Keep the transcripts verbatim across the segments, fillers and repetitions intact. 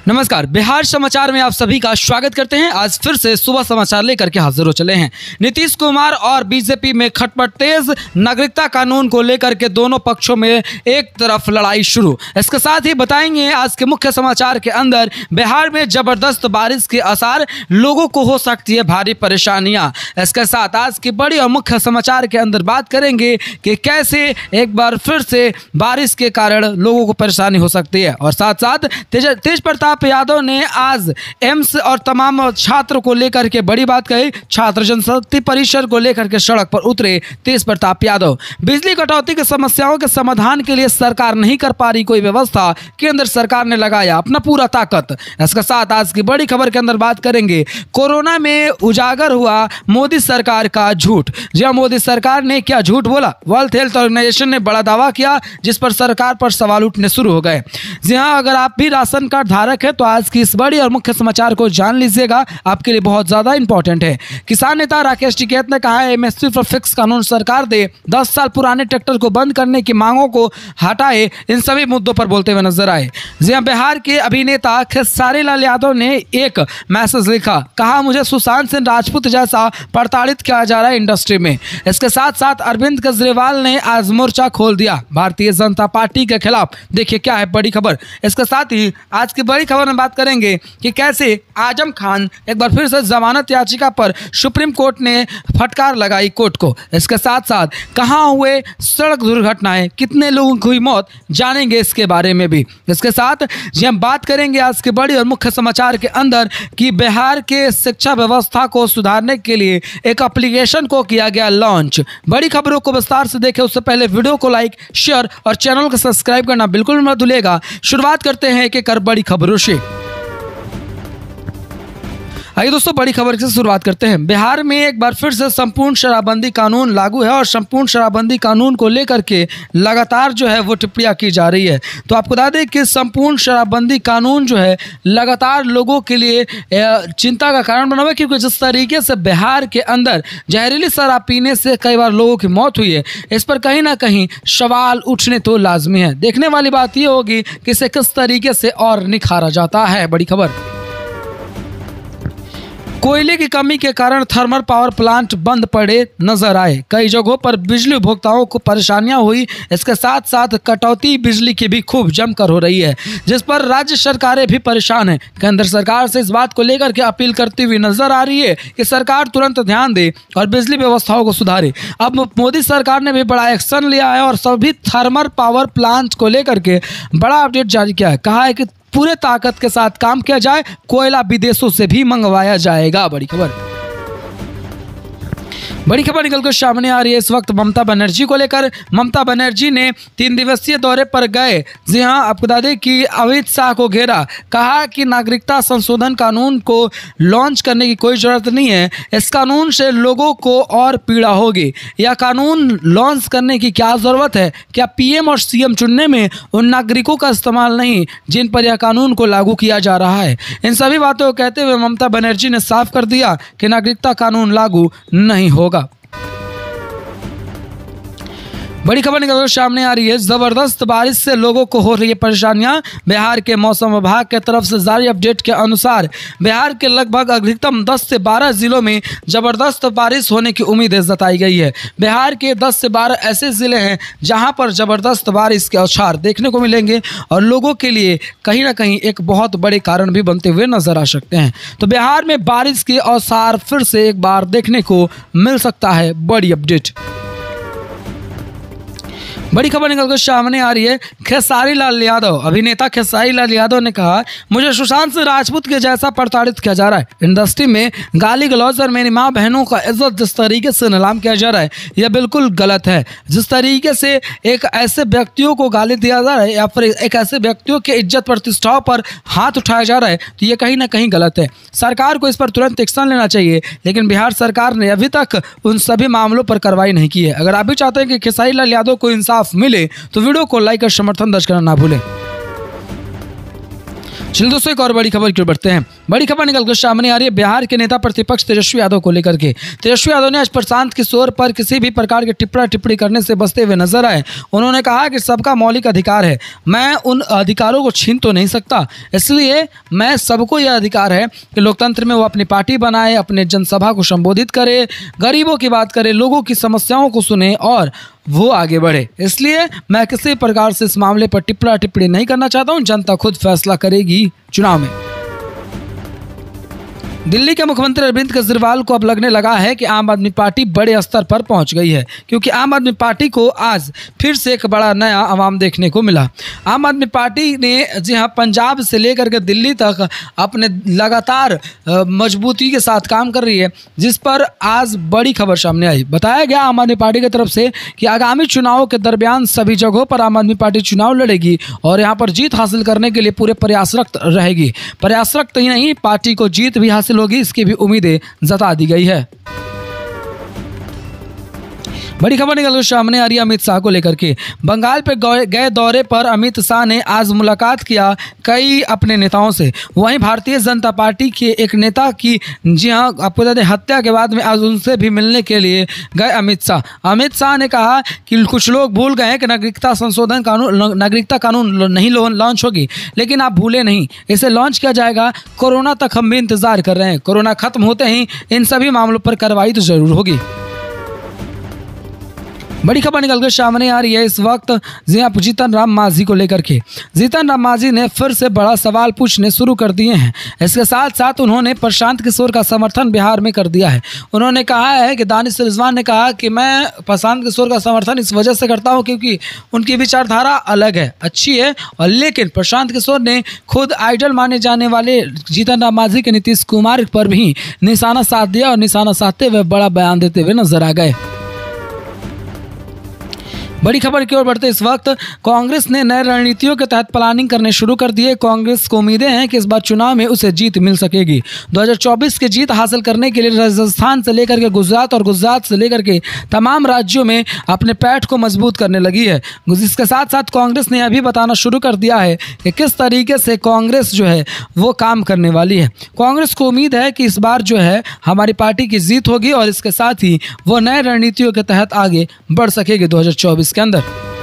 नमस्कार, बिहार समाचार में आप सभी का स्वागत करते हैं। आज फिर से सुबह समाचार लेकर के हाजिर हो चले हैं। नीतीश कुमार और बीजेपी में खटपट तेज, नागरिकता कानून को लेकर के दोनों पक्षों में एक तरफ लड़ाई शुरू। इसके साथ ही बताएंगे आज के मुख्य समाचार के अंदर बिहार में जबरदस्त बारिश के आसार, लोगों को हो सकती है भारी परेशानियां। इसके साथ आज की बड़ी और मुख्य समाचार के अंदर बात करेंगे कि कैसे एक बार फिर से बारिश के कारण लोगों को परेशानी हो सकती है। और साथ साथ तेज तेज प्रताप यादव ने आज एम्स और तमाम छात्र को लेकर के बड़ी बात कही। छात्र जनशक्ति परिषद को लेकर के सड़क पर उतरे तेज प्रताप यादव। बिजली कटौती की समस्याओं के समाधान के लिए सरकार नहीं कर पा रही कोई व्यवस्था, केंद्र सरकार ने लगाया अपना पूरा ताकत। इसके साथ आज की बड़ी खबर के अंदर बात करेंगे कोरोना में उजागर हुआ मोदी सरकार का झूठ। जी हां, मोदी सरकार ने क्या झूठ बोला? वर्ल्ड हेल्थ ऑर्गेनाइजेशन ने बड़ा दावा किया जिस पर सरकार पर सवाल उठने शुरू हो गए। जी हां, अगर आप भी राशन कार्ड धारक है तो आज की इस बड़ी और मुख्य समाचार को जान लीजिएगा, आपके लिए बहुत ज्यादा इंपॉर्टेंट है। किसान नेता राकेश टिकैत ने कहा है एमएसपी पर फिक्स कानून सरकार दे, दस साल पुराने ट्रैक्टर को बंद करने की मांगों को हटाए, इन सभी मुद्दों पर बोलते हुए नजर आए। जी हां, बिहार के अभिनेता खेसारी लाल यादव ने एक मैसेज लिखा, कहा मुझे सुशांत सिंह राजपूत जैसा प्रताड़ित किया जा रहा है इंडस्ट्री में। इसके साथ साथ अरविंद केजरीवाल ने आज मोर्चा खोल दिया भारतीय जनता पार्टी के खिलाफ। देखिए क्या है बड़ी खबर। इसके साथ ही आज की बड़ी खबर में बात करेंगे कि कैसे आजम खान एक बार फिर से जमानत याचिका पर सुप्रीम कोर्ट ने फटकार लगाई कोर्ट को। इसके साथ साथ कहां हुए सड़क दुर्घटनाएं, कितने लोगों की हुई मौत, जानेंगे इसके बारे में भी। इसके साथ जी हम बात करेंगे आज के बड़ी और मुख्य समाचार के अंदर कि बिहार के शिक्षा व्यवस्था को सुधारने के लिए एक एप्लीकेशन को किया गया लॉन्च। बड़ी खबरों को विस्तार से देखें उससे पहले वीडियो को लाइक, शेयर और चैनल को सब्सक्राइब करना बिल्कुल मत भूलिएगा। शुरुआत करते हैं एक एक कर बड़ी खबरों से। आइए दोस्तों, बड़ी खबर से शुरुआत करते हैं। बिहार में एक बार फिर से संपूर्ण शराबबंदी कानून लागू है और संपूर्ण शराबबंदी कानून को लेकर के लगातार जो है वो टिप्पणियां की जा रही है। तो आपको बता दें कि संपूर्ण शराबबंदी कानून जो है लगातार लोगों के लिए चिंता का कारण बना हुआ है, क्योंकि जिस तरीके से बिहार के अंदर जहरीली शराब पीने से कई बार लोगों की मौत हुई है, इस पर कहीं ना कहीं सवाल उठने तो लाजमी है। देखने वाली बात यह होगी कि इसे किस तरीके से और निखारा जाता है। बड़ी खबर, कोयले की कमी के कारण थर्मल पावर प्लांट बंद पड़े नजर आए। कई जगहों पर बिजली उपभोक्ताओं को परेशानियां हुई। इसके साथ साथ कटौती बिजली की भी खूब जमकर हो रही है, जिस पर राज्य सरकारें भी परेशान हैं। केंद्र सरकार से इस बात को लेकर के अपील करती हुई नजर आ रही है कि सरकार तुरंत ध्यान दे और बिजली व्यवस्थाओं को सुधारे। अब मोदी सरकार ने भी बड़ा एक्शन लिया है और सभी थर्मल पावर प्लांट को लेकर के बड़ा अपडेट जारी किया है। कहा है कि पूरे ताकत के साथ काम किया जाए, कोयला विदेशों से भी मंगवाया जाएगा। बड़ी खबर बड़ी खबर निकलकर सामने आ रही है इस वक्त ममता बनर्जी को लेकर। ममता बनर्जी ने तीन दिवसीय दौरे पर गए। जी हां, आपको बता दें कि अमित शाह को घेरा, कहा कि नागरिकता संशोधन कानून को लॉन्च करने की कोई जरूरत नहीं है, इस कानून से लोगों को और पीड़ा होगी। यह कानून लॉन्च करने की क्या जरूरत है? क्या पीएम और सीएम चुनने में उन नागरिकों का इस्तेमाल नहीं जिन पर यह कानून को लागू किया जा रहा है? इन सभी बातों को कहते हुए ममता बनर्जी ने साफ कर दिया कि नागरिकता कानून लागू नहीं होगा। बड़ी खबर निकलकर सामने आ रही है, जबरदस्त बारिश से लोगों को हो रही है परेशानियां। बिहार के मौसम विभाग की तरफ से जारी अपडेट के अनुसार बिहार के लगभग अधिकतम दस से बारह जिलों में जबरदस्त बारिश होने की उम्मीद जताई गई है। बिहार के दस से बारह ऐसे जिले हैं जहां पर जबरदस्त बारिश के औछार देखने को मिलेंगे और लोगों के लिए कहीं ना कहीं एक बहुत बड़े कारण भी बनते हुए नजर आ सकते हैं। तो बिहार में बारिश के औछार फिर से एक बार देखने को मिल सकता है। बड़ी अपडेट, बड़ी खबर निकलकर सामने आ रही है। खेसारी लाल यादव, अभिनेता खेसारी लाल यादव ने कहा मुझे सुशांत सिंह राजपूत के जैसा प्रताड़ित किया जा रहा है। इंडस्ट्री में गाली गलौज और मेरी माँ बहनों का इज्जत जिस तरीके से नीलाम किया जा रहा है, यह बिल्कुल गलत है। जिस तरीके से एक ऐसे व्यक्तियों को गाली दिया जा रहा है या फिर एक ऐसे व्यक्तियों के इज्जत प्रतिष्ठाओं पर हाथ उठाया जा रहा है, तो ये कहीं ना कहीं गलत है। सरकार को इस पर तुरंत एक्शन लेना चाहिए, लेकिन बिहार सरकार ने अभी तक उन सभी मामलों पर कार्रवाई नहीं की है। अगर आप भी चाहते हैं कि खेसारी लाल यादव को इंसाफ मिले तो वीडियो को लाइक और समर्थन दर्ज करना ना भूलें। चलिए दोस्तों, एक और बड़ी खबर की ओर बढ़ते हैं। बड़ी खबर निकलकर सामने आ रही है बिहार के नेता प्रतिपक्ष तेजस्वी यादव को लेकर के। तेजस्वी यादव ने आज प्रशांत किशोर पर किसी भी प्रकार के टिप्पणी टिप्पणी करने से बचते हुए नजर आए। उन्होंने कहा कि सबका मौलिक अधिकार है, मैं उन अधिकारों को छीन तो नहीं सकता, इसलिए मैं सबको यह अधिकार है कि लोकतंत्र में वो अपनी पार्टी बनाए, अपने जनसभा को संबोधित करे, गरीबों की बात करे, लोगों की समस्याओं को सुने और वो आगे बढ़े। इसलिए मैं किसी प्रकार से इस मामले पर टिप्पणी टिप्पणी नहीं करना चाहता हूं, जनता खुद फैसला करेगी चुनाव में। दिल्ली के मुख्यमंत्री अरविंद केजरीवाल को अब लगने लगा है कि आम आदमी पार्टी बड़े स्तर पर पहुंच गई है, क्योंकि आम आदमी पार्टी को आज फिर से एक बड़ा नया अवाम देखने को मिला। आम आदमी पार्टी ने जी हाँ पंजाब से लेकर के दिल्ली तक अपने लगातार मजबूती के साथ काम कर रही है, जिस पर आज बड़ी खबर सामने आई। बताया गया आम आदमी पार्टी की तरफ से कि आगामी चुनावों के दरमियान सभी जगहों पर आम आदमी पार्टी चुनाव लड़ेगी और यहाँ पर जीत हासिल करने के लिए पूरे प्रयासरत रहेगी। प्रयासरत ही नहीं, पार्टी को जीत भी हासिल होगी, इसकी भी उम्मीदें जता दी गई है। बड़ी खबर निकल सामने आ रही है अमित शाह को लेकर के। बंगाल पर गए दौरे पर अमित शाह ने आज मुलाकात किया कई अपने नेताओं से। वहीं भारतीय जनता पार्टी के एक नेता की जी हाँ आपको बता दें हत्या के बाद में आज उनसे भी मिलने के लिए गए अमित शाह। अमित शाह ने कहा कि कुछ लोग भूल गए हैं कि नागरिकता संशोधन कानून नागरिकता कानून नहीं लॉन्च होगी, लेकिन आप भूले नहीं, इसे लॉन्च किया जाएगा। कोरोना तक हम भी इंतजार कर रहे हैं, कोरोना खत्म होते ही इन सभी मामलों पर कार्रवाई तो जरूर होगी। बड़ी खबर निकलकर सामने आ रही है इस वक्त जी आप जीतन राम मांझी को लेकर के। जीतन राम मांझी ने फिर से बड़ा सवाल पूछने शुरू कर दिए हैं। इसके साथ साथ उन्होंने प्रशांत किशोर का समर्थन बिहार में कर दिया है। उन्होंने कहा है कि दानिश रिजवान ने कहा कि मैं प्रशांत किशोर का समर्थन इस वजह से करता हूं क्योंकि उनकी विचारधारा अलग है, अच्छी है, और लेकिन प्रशांत किशोर ने खुद आइडल माने जाने वाले जीतन राम मांझी के नीतीश कुमार पर भी निशाना साध दिया और निशाना साधते हुए बड़ा बयान देते हुए नजर आ गए। बड़ी खबर की ओर बढ़ते इस वक्त कांग्रेस ने नए रणनीतियों के तहत प्लानिंग करने शुरू कर दिए। कांग्रेस को उम्मीदें हैं कि इस बार चुनाव में उसे जीत मिल सकेगी। दो हज़ार चौबीस की जीत हासिल करने के लिए राजस्थान से लेकर के गुजरात और गुजरात से लेकर के तमाम राज्यों में अपने पैठ को मजबूत करने लगी है। इसके साथ साथ कांग्रेस ने यह भी बताना शुरू कर दिया है कि किस तरीके से कांग्रेस जो है वो काम करने वाली है। कांग्रेस को उम्मीद है कि इस बार जो है हमारी पार्टी की जीत होगी और इसके साथ ही वो नए रणनीतियों के तहत आगे बढ़ सकेगी दो हज़ार चौबीस के अंदर।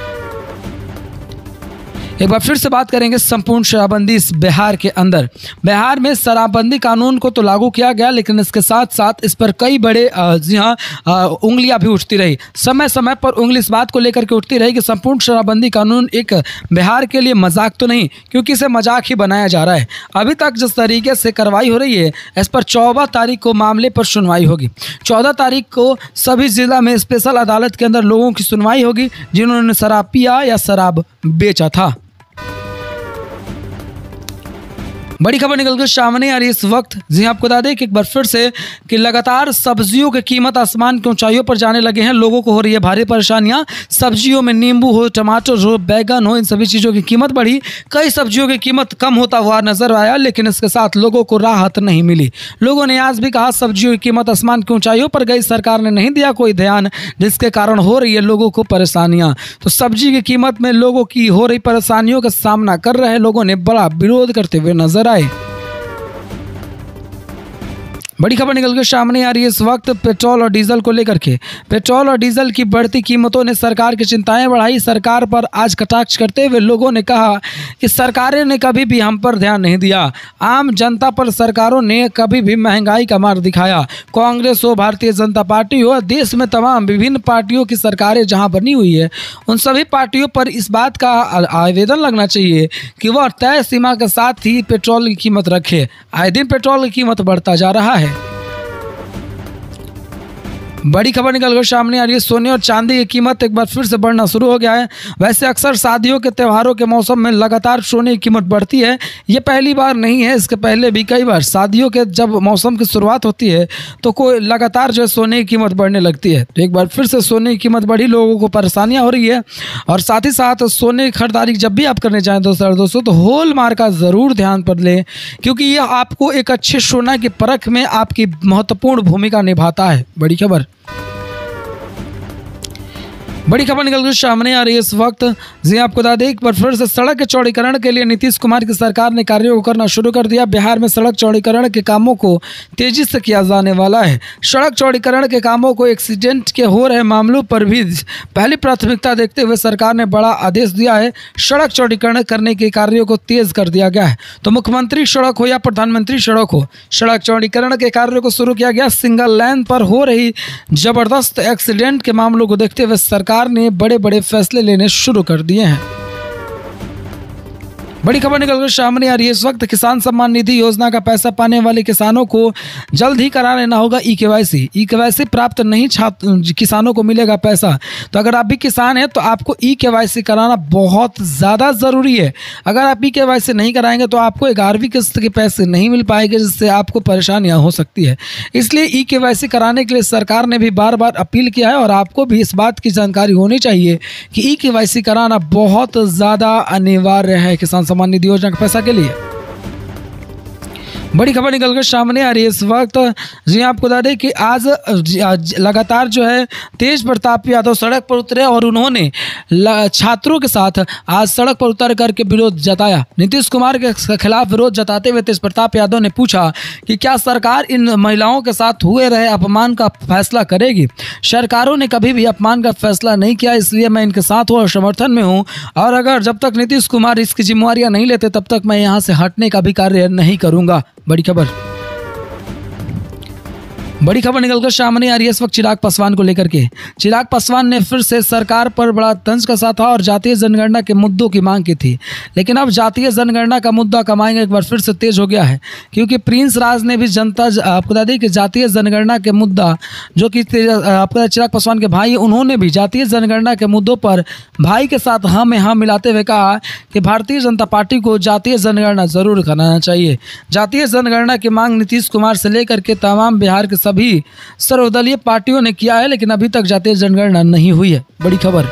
एक बार फिर से बात करेंगे संपूर्ण शराबबंदी इस बिहार के अंदर। बिहार में शराबबंदी कानून को तो लागू किया गया, लेकिन इसके साथ साथ इस पर कई बड़े जी हाँ उंगलियां भी उठती रही। समय समय पर उंगली इस बात को लेकर के उठती रही कि संपूर्ण शराबबंदी कानून एक बिहार के लिए मजाक तो नहीं, क्योंकि इसे मजाक ही बनाया जा रहा है। अभी तक जिस तरीके से कार्रवाई हो रही है, इस पर चौदह तारीख को मामले पर सुनवाई होगी। चौदह तारीख को सभी जिला में स्पेशल अदालत के अंदर लोगों की सुनवाई होगी जिन्होंने शराब पिया या शराब बेचा था। बड़ी खबर निकलकर सामने आ रही है इस वक्त जी आपको बता दें कि एक बार फिर से कि लगातार सब्जियों की कीमत आसमान की ऊंचाइयों पर जाने लगे हैं। लोगों को हो रही है भारी परेशानियां। सब्जियों में नींबू हो, टमाटर हो, बैगन हो, इन सभी चीज़ों की कीमत बढ़ी। कई सब्जियों की कीमत कम होता हुआ नजर आया, लेकिन इसके साथ लोगों को राहत नहीं मिली। लोगों ने आज भी कहा सब्जियों की कीमत आसमान की ऊंचाइयों पर गई, सरकार ने नहीं दिया कोई ध्यान, जिसके कारण हो रही है लोगों को परेशानियां। तो सब्जी की कीमत में लोगों की हो रही परेशानियों का सामना कर रहे लोगों ने बड़ा विरोध करते हुए नजर आए। बड़ी खबर निकल कर सामने आ रही है इस वक्त पेट्रोल और डीजल को लेकर के। पेट्रोल और डीजल की बढ़ती कीमतों ने सरकार की चिंताएं बढ़ाई। सरकार पर आज कटाक्ष करते हुए लोगों ने कहा कि सरकारें ने कभी भी हम पर ध्यान नहीं दिया। आम जनता पर सरकारों ने कभी भी महंगाई का मार दिखाया। कांग्रेस हो, भारतीय जनता पार्टी हो, देश में तमाम विभिन्न पार्टियों की सरकारें जहां बनी हुई है, उन सभी पार्टियों पर इस बात का आवेदन लगना चाहिए कि वह तय सीमा के साथ ही पेट्रोल की कीमत रखे। आए दिन पेट्रोल की कीमत बढ़ता जा रहा है। बड़ी खबर निकलकर सामने आ रही है सोने और चांदी की कीमत एक बार फिर से बढ़ना शुरू हो गया है। वैसे अक्सर शादियों के त्योहारों के मौसम में लगातार सोने की कीमत बढ़ती है। ये पहली बार नहीं है, इसके पहले भी कई बार शादियों के जब मौसम की शुरुआत होती है तो कोई लगातार जो है सोने की कीमत बढ़ने लगती है। तो एक बार फिर से सोने की कीमत बढ़ी, लोगों को परेशानियाँ हो रही है। और साथ ही साथ सोने की खरीदारी जब भी आप करने जाएँ दोस्तों दोस्तों तो होल मार्क का ज़रूर ध्यान पर लें, क्योंकि यह आपको एक अच्छे सोना की परख में आपकी महत्वपूर्ण भूमिका निभाता है। बड़ी खबर बड़ी खबर निकल कर सामने आ रही है इस वक्त। जी आपको बता दें, एक बार फिर से सड़क के चौड़ीकरण के लिए नीतीश कुमार की सरकार ने कार्यों को करना शुरू कर दिया। बिहार में सड़क चौड़ीकरण के कामों को तेजी से किया जाने वाला है। सड़क चौड़ीकरण के कामों को एक्सीडेंट के हो रहे मामलों पर भी पहली प्राथमिकता देखते हुए सरकार ने बड़ा आदेश दिया है। सड़क चौड़ीकरण करने के कार्यों को तेज कर दिया गया है। तो मुख्यमंत्री सड़क हो या प्रधानमंत्री सड़क हो, सड़क चौड़ीकरण के कार्यों को शुरू किया गया। सिंगल लाइन पर हो रही जबरदस्त एक्सीडेंट के मामलों को देखते हुए सरकार ने बड़े बड़े फैसले लेने शुरू कर दिए हैं। बड़ी खबर निकलकर सामने आ रही है इस वक्त। किसान सम्मान निधि योजना का पैसा पाने वाले किसानों को जल्द ही करा लेना होगा ई केवाईसी। ई केवाईसी प्राप्त नहीं छात्र किसानों को मिलेगा पैसा। तो अगर आप भी किसान हैं तो आपको ई केवाईसी कराना बहुत ज़्यादा ज़रूरी है। अगर आप ई केवाईसी नहीं कराएंगे तो आपको ग्यारहवीं किस्त के पैसे नहीं मिल पाएंगे, जिससे आपको परेशानियां हो सकती है। इसलिए ई केवाईसी कराने के लिए सरकार ने भी बार बार अपील किया है और आपको भी इस बात की जानकारी होनी चाहिए कि ई केवाईसी कराना बहुत ज़्यादा अनिवार्य है किसान सम्मान निधि योजना के पैसा के लिए। बड़ी खबर निकलकर सामने आ रही है इस वक्त। जी आपको बता दें कि आज, आज लगातार जो है तेज प्रताप यादव सड़क पर उतरे और उन्होंने छात्रों के साथ आज सड़क पर उतर करके विरोध जताया। नीतीश कुमार के खिलाफ विरोध जताते हुए तेज प्रताप यादव ने पूछा कि क्या सरकार इन महिलाओं के साथ हुए रहे अपमान का फैसला करेगी। सरकारों ने कभी भी अपमान का फैसला नहीं किया, इसलिए मैं इनके साथ हूँ और समर्थन में हूँ। और अगर जब तक नीतीश कुमार इसकी जिम्मेवारियां नहीं लेते तब तक मैं यहाँ से हटने का भी कार्य नहीं करूँगा। बड़ी खबर बड़ी खबर निकलकर सामने आ रही है इस वक्त चिराग पासवान को लेकर के। चिराग पासवान ने फिर से सरकार पर बड़ा तंज कसा था और जातीय जनगणना के मुद्दों की मांग की थी। लेकिन अब जातीय जनगणना का मुद्दा कमाएंगे एक बार फिर से तेज हो गया है, क्योंकि प्रिंस राज ने भी जनता आपको बता दें कि जातीय जनगणना के मुद्दा जो कि आपको चिराग पासवान के भाई, उन्होंने भी जातीय जनगणना के मुद्दों पर भाई के साथ हाँ में हाँ मिलाते हुए कहा कि भारतीय जनता पार्टी को जातीय जनगणना जरूर कराना चाहिए। जातीय जनगणना की मांग नीतीश कुमार से लेकर के तमाम बिहार के सभी सर्वदलीय पार्टियों ने किया है, लेकिन अभी तक जातीय जनगणना नहीं हुई है। बड़ी खबर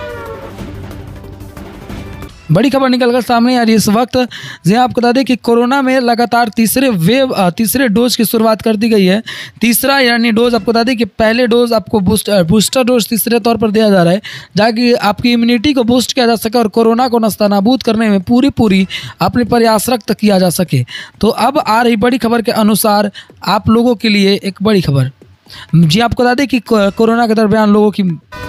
बड़ी खबर निकलकर सामने आ रही है इस वक्त। जी आपको बता दें कि कोरोना में लगातार तीसरे वेव तीसरे डोज की शुरुआत कर दी गई है। तीसरा यानी डोज आपको बता दें कि पहले डोज आपको बूस्टर बूस्टर डोज तीसरे तौर पर दिया जा रहा है, ताकि आपकी इम्यूनिटी को बूस्ट किया जा सके और कोरोना को नस्तानाबूद करने में पूरी पूरी अपने प्रयास रक्त किया जा सके। तो अब आ रही बड़ी खबर के अनुसार आप लोगों के लिए एक बड़ी खबर। जी आपको बता दें कि कोरोना के दरमियान लोगों की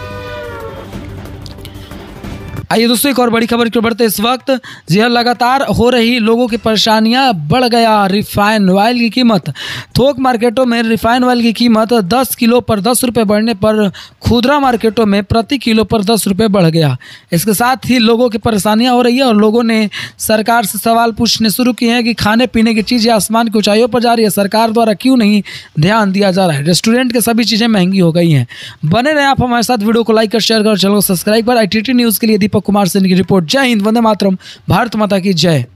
आइए दोस्तों एक और बड़ी खबर की बढ़ते इस वक्त। जी हाँ, लगातार हो रही लोगों की परेशानियां बढ़ गया रिफाइन ऑयल की कीमत। थोक मार्केटों में रिफाइन ऑयल की कीमत दस किलो पर दस रुपये बढ़ने पर खुदरा मार्केटों में प्रति किलो पर दस रुपये बढ़ गया। इसके साथ ही लोगों की परेशानियां हो रही है और लोगों ने सरकार से सवाल पूछने शुरू किए हैं कि खाने पीने की चीज़ें आसमान की ऊंचाइयों पर जा रही है, सरकार द्वारा क्यों नहीं ध्यान दिया जा रहा है। रेस्टोरेंट के सभी चीज़ें महंगी हो गई हैं। बने रहे आप हमारे साथ, वीडियो को लाइक कर शेयर कर चैनल को सब्सक्राइब कर। आई टी टी न्यूज़ के लिए दीपक कुमार सिंह की रिपोर्ट। जय हिंद, वंदे मातरम, भारत माता की जय।